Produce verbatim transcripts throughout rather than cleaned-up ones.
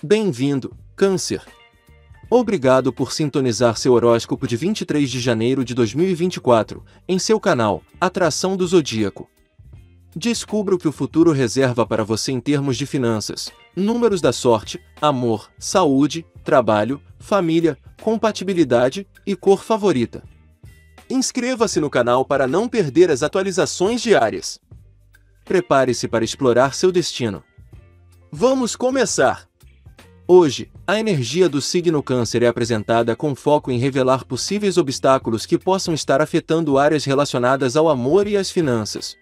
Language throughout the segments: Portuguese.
Bem-vindo, Câncer! Obrigado por sintonizar seu horóscopo de vinte e três de janeiro de dois mil e vinte e quatro, em seu canal, Atração do Zodíaco. Descubra o que o futuro reserva para você em termos de finanças, números da sorte, amor, saúde, trabalho, família, compatibilidade e cor favorita. Inscreva-se no canal para não perder as atualizações diárias. Prepare-se para explorar seu destino. Vamos começar! Hoje, a energia do signo Câncer é apresentada com foco em revelar possíveis obstáculos que possam estar afetando áreas relacionadas ao amor e às finanças.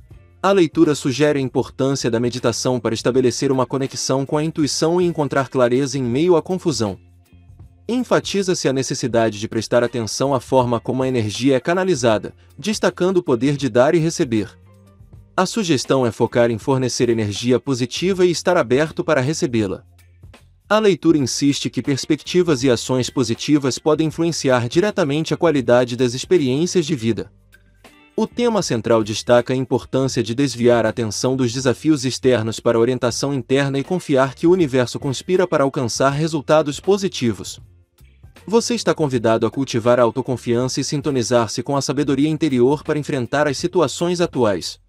A leitura sugere a importância da meditação para estabelecer uma conexão com a intuição e encontrar clareza em meio à confusão. Enfatiza-se a necessidade de prestar atenção à forma como a energia é canalizada, destacando o poder de dar e receber. A sugestão é focar em fornecer energia positiva e estar aberto para recebê-la. A leitura insiste que perspectivas e ações positivas podem influenciar diretamente a qualidade das experiências de vida. O tema central destaca a importância de desviar a atenção dos desafios externos para a orientação interna e confiar que o universo conspira para alcançar resultados positivos. Você está convidado a cultivar a autoconfiança e sintonizar-se com a sabedoria interior para enfrentar as situações atuais.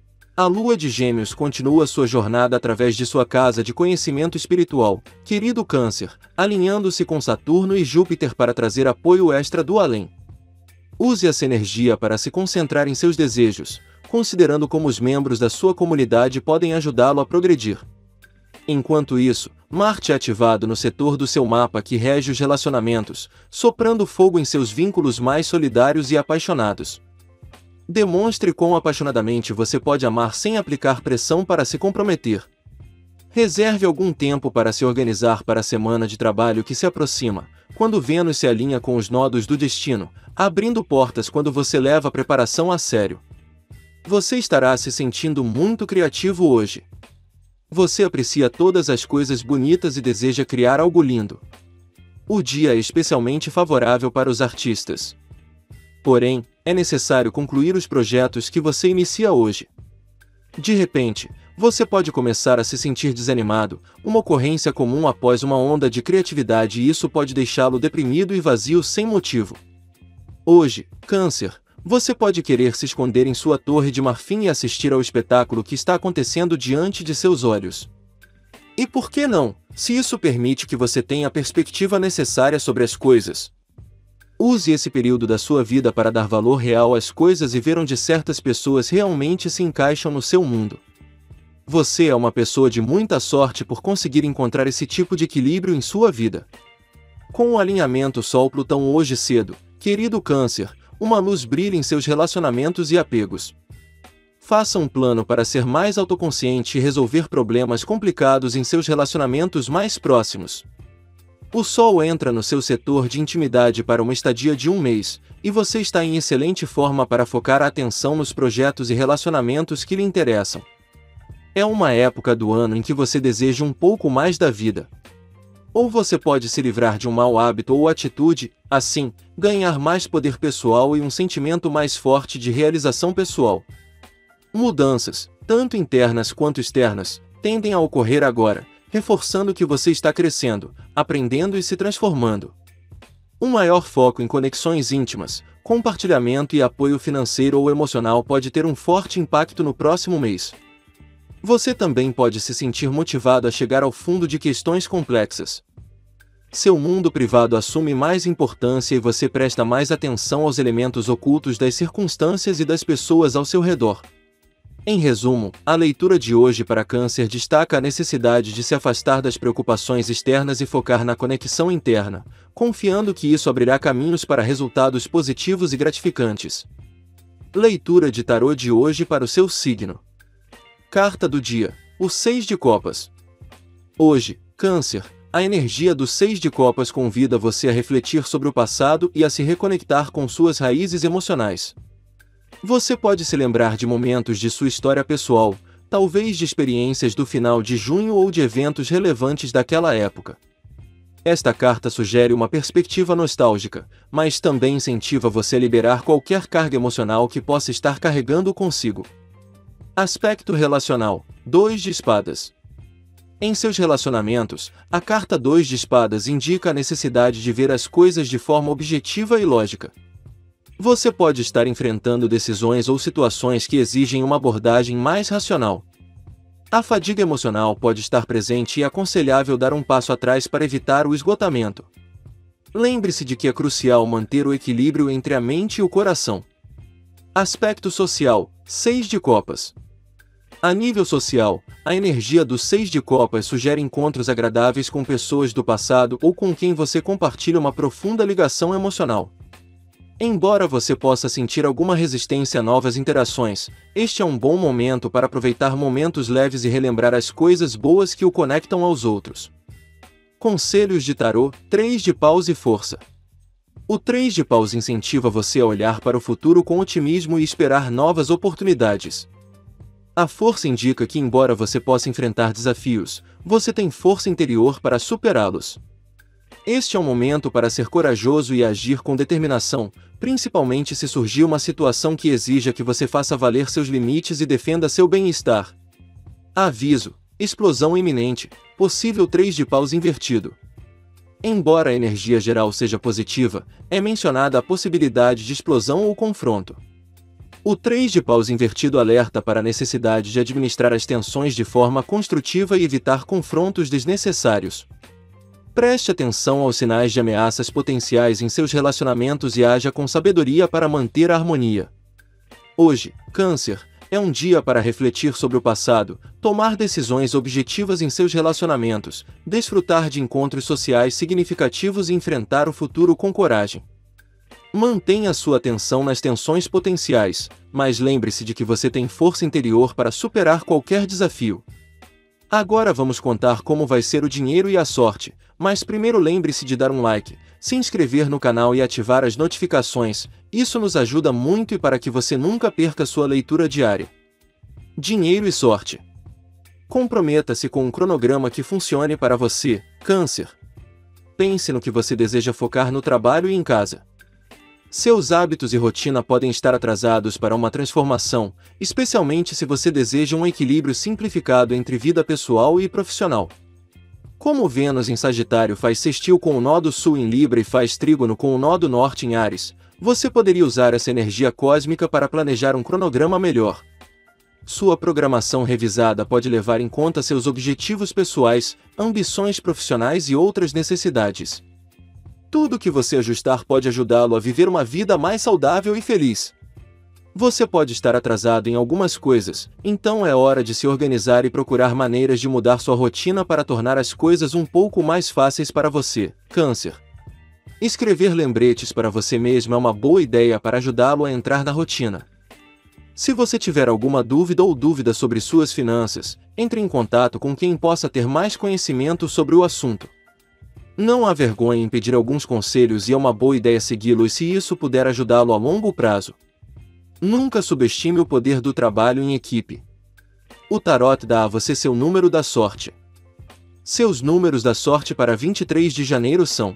A Lua de Gêmeos continua sua jornada através de sua casa de conhecimento espiritual, querido Câncer, alinhando-se com Saturno e Júpiter para trazer apoio extra do além. Use essa energia para se concentrar em seus desejos, considerando como os membros da sua comunidade podem ajudá-lo a progredir. Enquanto isso, Marte é ativado no setor do seu mapa que rege os relacionamentos, soprando fogo em seus vínculos mais solidários e apaixonados. Demonstre quão apaixonadamente você pode amar sem aplicar pressão para se comprometer. Reserve algum tempo para se organizar para a semana de trabalho que se aproxima, quando Vênus se alinha com os nodos do destino, abrindo portas quando você leva a preparação a sério. Você estará se sentindo muito criativo hoje. Você aprecia todas as coisas bonitas e deseja criar algo lindo. O dia é especialmente favorável para os artistas. Porém, é necessário concluir os projetos que você inicia hoje. De repente, você pode começar a se sentir desanimado, uma ocorrência comum após uma onda de criatividade e isso pode deixá-lo deprimido e vazio sem motivo. Hoje, Câncer, você pode querer se esconder em sua torre de marfim e assistir ao espetáculo que está acontecendo diante de seus olhos. E por que não, se isso permite que você tenha a perspectiva necessária sobre as coisas? Use esse período da sua vida para dar valor real às coisas e ver onde certas pessoas realmente se encaixam no seu mundo. Você é uma pessoa de muita sorte por conseguir encontrar esse tipo de equilíbrio em sua vida. Com o alinhamento Sol-Plutão hoje cedo, querido Câncer, uma luz brilha em seus relacionamentos e apegos. Faça um plano para ser mais autoconsciente e resolver problemas complicados em seus relacionamentos mais próximos. O Sol entra no seu setor de intimidade para uma estadia de um mês, e você está em excelente forma para focar a atenção nos projetos e relacionamentos que lhe interessam. É uma época do ano em que você deseja um pouco mais da vida. Ou você pode se livrar de um mau hábito ou atitude, assim, ganhar mais poder pessoal e um sentimento mais forte de realização pessoal. Mudanças, tanto internas quanto externas, tendem a ocorrer agora, reforçando que você está crescendo, aprendendo e se transformando. Um maior foco em conexões íntimas, compartilhamento e apoio financeiro ou emocional pode ter um forte impacto no próximo mês. Você também pode se sentir motivado a chegar ao fundo de questões complexas. Seu mundo privado assume mais importância e você presta mais atenção aos elementos ocultos das circunstâncias e das pessoas ao seu redor. Em resumo, a leitura de hoje para Câncer destaca a necessidade de se afastar das preocupações externas e focar na conexão interna, confiando que isso abrirá caminhos para resultados positivos e gratificantes. Leitura de tarô de hoje para o seu signo. Carta do dia, o Seis de Copas. Hoje, Câncer, a energia do Seis de Copas convida você a refletir sobre o passado e a se reconectar com suas raízes emocionais. Você pode se lembrar de momentos de sua história pessoal, talvez de experiências do final de junho ou de eventos relevantes daquela época. Esta carta sugere uma perspectiva nostálgica, mas também incentiva você a liberar qualquer carga emocional que possa estar carregando consigo. Aspecto relacional, dois de espadas. Em seus relacionamentos, a carta dois de espadas indica a necessidade de ver as coisas de forma objetiva e lógica. Você pode estar enfrentando decisões ou situações que exigem uma abordagem mais racional. A fadiga emocional pode estar presente e é aconselhável dar um passo atrás para evitar o esgotamento. Lembre-se de que é crucial manter o equilíbrio entre a mente e o coração. Aspecto social, seis de copas. A nível social, a energia do seis de copas sugere encontros agradáveis com pessoas do passado ou com quem você compartilha uma profunda ligação emocional. Embora você possa sentir alguma resistência a novas interações, este é um bom momento para aproveitar momentos leves e relembrar as coisas boas que o conectam aos outros. Conselhos de tarô, três de paus e força. O três de paus incentiva você a olhar para o futuro com otimismo e esperar novas oportunidades. A força indica que, embora você possa enfrentar desafios, você tem força interior para superá-los. Este é um momento para ser corajoso e agir com determinação, principalmente se surgir uma situação que exija que você faça valer seus limites e defenda seu bem-estar. Aviso: explosão iminente, possível três de paus invertido. Embora a energia geral seja positiva, é mencionada a possibilidade de explosão ou confronto. O três de paus invertido alerta para a necessidade de administrar as tensões de forma construtiva e evitar confrontos desnecessários. Preste atenção aos sinais de ameaças potenciais em seus relacionamentos e haja com sabedoria para manter a harmonia. Hoje, Câncer, é um dia para refletir sobre o passado, tomar decisões objetivas em seus relacionamentos, desfrutar de encontros sociais significativos e enfrentar o futuro com coragem. Mantenha sua atenção nas tensões potenciais, mas lembre-se de que você tem força interior para superar qualquer desafio. Agora vamos contar como vai ser o dinheiro e a sorte, mas primeiro lembre-se de dar um like, se inscrever no canal e ativar as notificações, isso nos ajuda muito e para que você nunca perca sua leitura diária. Dinheiro e sorte. Comprometa-se com um cronograma que funcione para você, Câncer. Pense no que você deseja focar no trabalho e em casa. Seus hábitos e rotina podem estar atrasados para uma transformação, especialmente se você deseja um equilíbrio simplificado entre vida pessoal e profissional. Como Vênus em Sagitário faz sextil com o nó do Sul em Libra e faz trígono com o nó do Norte em Áries, você poderia usar essa energia cósmica para planejar um cronograma melhor. Sua programação revisada pode levar em conta seus objetivos pessoais, ambições profissionais e outras necessidades. Tudo que você ajustar pode ajudá-lo a viver uma vida mais saudável e feliz. Você pode estar atrasado em algumas coisas, então é hora de se organizar e procurar maneiras de mudar sua rotina para tornar as coisas um pouco mais fáceis para você, Câncer. Escrever lembretes para você mesmo é uma boa ideia para ajudá-lo a entrar na rotina. Se você tiver alguma dúvida ou dúvida sobre suas finanças, entre em contato com quem possa ter mais conhecimento sobre o assunto. Não há vergonha em pedir alguns conselhos e é uma boa ideia segui-los se isso puder ajudá-lo a longo prazo. Nunca subestime o poder do trabalho em equipe. O tarot dá a você seu número da sorte. Seus números da sorte para vinte e três de janeiro são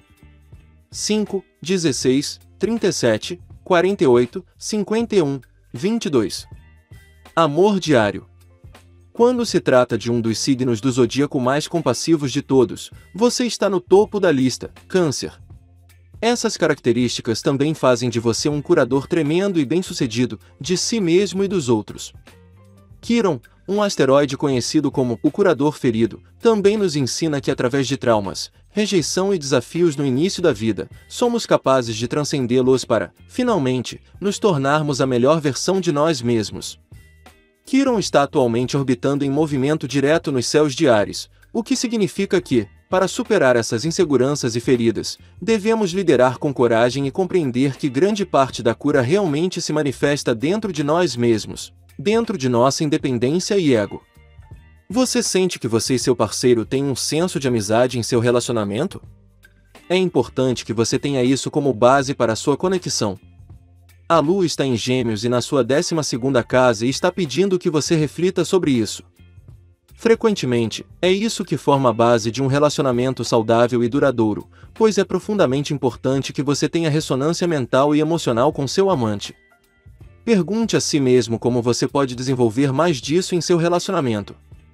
cinco, dezesseis, trinta e sete, quarenta e oito, cinquenta e um, vinte e dois. Amor diário. Quando se trata de um dos signos do zodíaco mais compassivos de todos, você está no topo da lista, Câncer. Essas características também fazem de você um curador tremendo e bem-sucedido, de si mesmo e dos outros. Quiron, um asteroide conhecido como o curador ferido, também nos ensina que através de traumas, rejeição e desafios no início da vida, somos capazes de transcendê-los para, finalmente, nos tornarmos a melhor versão de nós mesmos. Quiron está atualmente orbitando em movimento direto nos céus de Áries, o que significa que, para superar essas inseguranças e feridas, devemos liderar com coragem e compreender que grande parte da cura realmente se manifesta dentro de nós mesmos, dentro de nossa independência e ego. Você sente que você e seu parceiro têm um senso de amizade em seu relacionamento? É importante que você tenha isso como base para a sua conexão. A Lua está em Gêmeos e na sua décima segunda casa e está pedindo que você reflita sobre isso. Frequentemente, é isso que forma a base de um relacionamento saudável e duradouro, pois é profundamente importante que você tenha ressonância mental e emocional com seu amante. Pergunte a si mesmo como você pode desenvolver mais disso em seu relacionamento.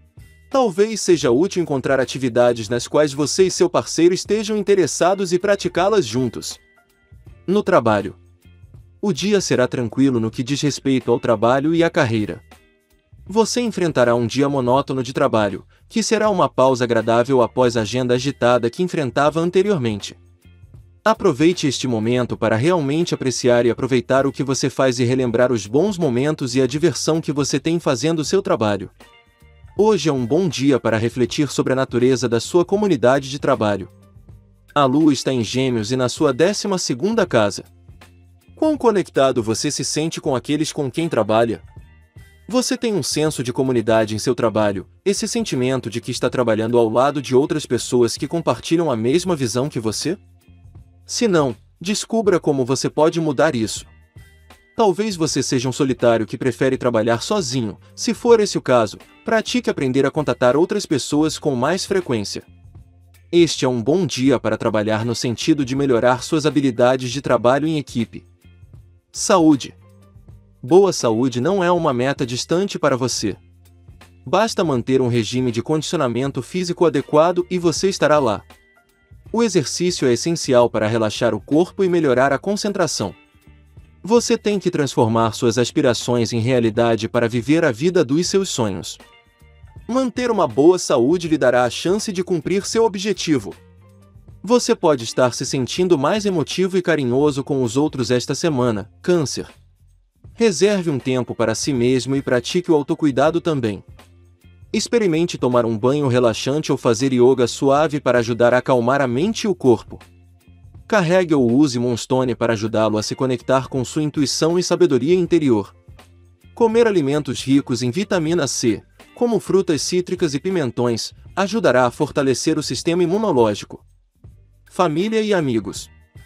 Talvez seja útil encontrar atividades nas quais você e seu parceiro estejam interessados e praticá-las juntos. No trabalho. O dia será tranquilo no que diz respeito ao trabalho e à carreira. Você enfrentará um dia monótono de trabalho, que será uma pausa agradável após a agenda agitada que enfrentava anteriormente. Aproveite este momento para realmente apreciar e aproveitar o que você faz e relembrar os bons momentos e a diversão que você tem fazendo seu trabalho. Hoje é um bom dia para refletir sobre a natureza da sua comunidade de trabalho. A Lua está em Gêmeos e na sua décima segunda casa. Quão conectado você se sente com aqueles com quem trabalha? Você tem um senso de comunidade em seu trabalho, esse sentimento de que está trabalhando ao lado de outras pessoas que compartilham a mesma visão que você? Se não, descubra como você pode mudar isso. Talvez você seja um solitário que prefere trabalhar sozinho. Se for esse o caso, pratique aprender a contatar outras pessoas com mais frequência. Este é um bom dia para trabalhar no sentido de melhorar suas habilidades de trabalho em equipe. Saúde. Boa saúde não é uma meta distante para você. Basta manter um regime de condicionamento físico adequado e você estará lá. O exercício é essencial para relaxar o corpo e melhorar a concentração. Você tem que transformar suas aspirações em realidade para viver a vida dos seus sonhos. Manter uma boa saúde lhe dará a chance de cumprir seu objetivo. Você pode estar se sentindo mais emotivo e carinhoso com os outros esta semana, Câncer. Reserve um tempo para si mesmo e pratique o autocuidado também. Experimente tomar um banho relaxante ou fazer yoga suave para ajudar a acalmar a mente e o corpo. Carregue ou use Moonstone para ajudá-lo a se conectar com sua intuição e sabedoria interior. Comer alimentos ricos em vitamina C, como frutas cítricas e pimentões, ajudará a fortalecer o sistema imunológico. Família e amigos.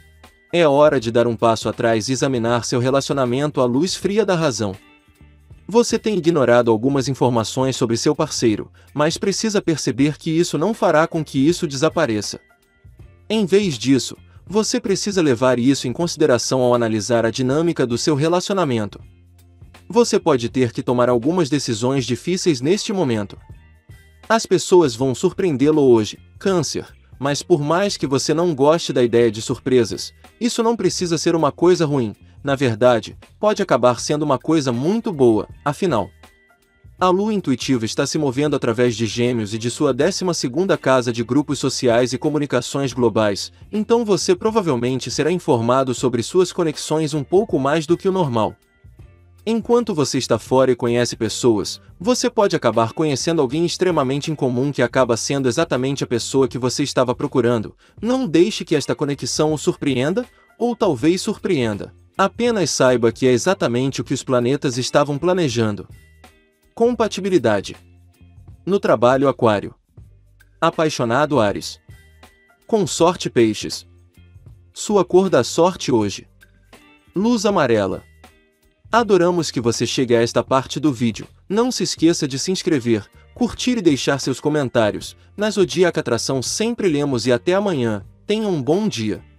É hora de dar um passo atrás e examinar seu relacionamento à luz fria da razão. Você tem ignorado algumas informações sobre seu parceiro, mas precisa perceber que isso não fará com que isso desapareça. Em vez disso, você precisa levar isso em consideração ao analisar a dinâmica do seu relacionamento. Você pode ter que tomar algumas decisões difíceis neste momento. As pessoas vão surpreendê-lo hoje, Câncer, mas por mais que você não goste da ideia de surpresas, isso não precisa ser uma coisa ruim. Na verdade, pode acabar sendo uma coisa muito boa, afinal. A Lua intuitiva está se movendo através de Gêmeos e de sua décima segunda casa de grupos sociais e comunicações globais, então você provavelmente será informado sobre suas conexões um pouco mais do que o normal. Enquanto você está fora e conhece pessoas, você pode acabar conhecendo alguém extremamente incomum que acaba sendo exatamente a pessoa que você estava procurando. Não deixe que esta conexão o surpreenda, ou talvez surpreenda. Apenas saiba que é exatamente o que os planetas estavam planejando. Compatibilidade. No trabalho, Aquário. Apaixonado, Áries. Consorte, Peixes. Sua cor da sorte hoje. Luz amarela. Adoramos que você chegue a esta parte do vídeo. Não se esqueça de se inscrever, curtir e deixar seus comentários. Na Zodíaca Atração sempre lemos e até amanhã. Tenha um bom dia.